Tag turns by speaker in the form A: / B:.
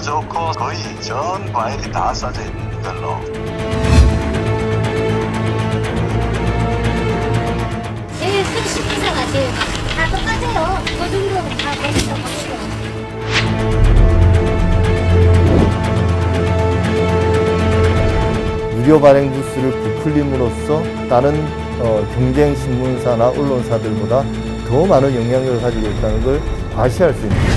A: 좋고 거의 전 과일이 다 써져 있는 걸로.
B: 제일 큰 식기사가 제일 다 똑같아요. 그 정도는 다 거기서 거기서.
C: 무료 발행 부스를 부풀림으로써 다른 경쟁 신문사나 언론사들보다 더 많은 영향력을 가지고 있다는 걸 과시할 수 있는